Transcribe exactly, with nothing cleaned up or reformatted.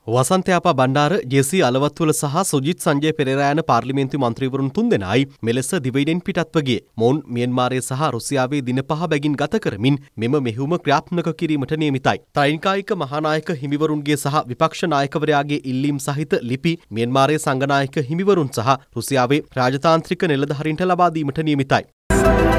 වසන්තයාපා බණ්ඩාර ජෙසී අලවත්වල සහ සුජිත් සංජය පෙරේරා යන පාර්ලිමේන්තු මන්ත්‍රීවරුන් තුන්දෙනායි මෙලෙස දිවයිනෙන් පිටත්ව ගියේ. මොවුන් මියන්මාරයේ සහ රුසියාවේ දින පහ බැගින් ගත කරමින් මෙම මෙහෙයුම ක්‍රියාත්මක කිරීමට නියමිතයි. ත්‍රෛනිකායික මහානායක හිමිවරුන්ගේ සහ විපක්ෂ නායකවරයාගේ ඉල්ලීම් සහිත ලිපි මියන්මාරයේ සංඝනායක හිමිවරුන් සහ රුසියාවේ රාජතාන්ත්‍රික නිලධාරීන්ට ලබා දීමට නියමිතයි.